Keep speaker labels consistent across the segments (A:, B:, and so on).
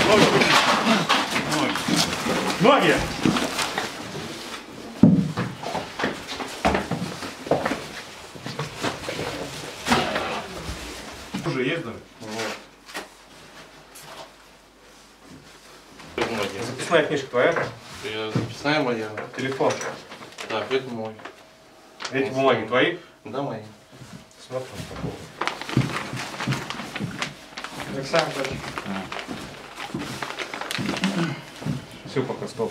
A: Ноги! Уже есть, да?
B: Вот.
A: Записная книжка твоя?
B: Записная моя.
A: Телефон.
B: Так, это мой.
A: Эти бумаги твои?
B: Да, мои.
A: Смотрим.
C: Александр.
A: Все, пока, стоп.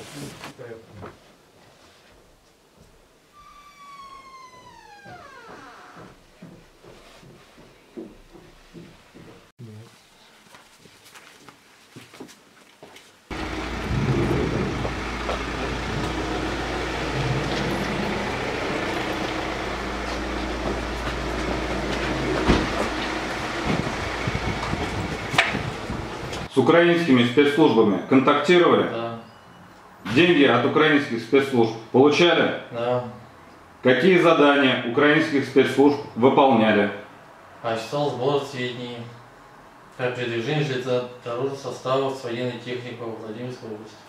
D: С украинскими спецслужбами контактировали?
C: Да.
D: Деньги от украинских спецслужб получали?
C: Да.
D: Какие задания украинских спецслужб выполняли?
C: Осуществлял сбор сведений о передвижении железнодорожных составов с военной техникой в Владимирской области.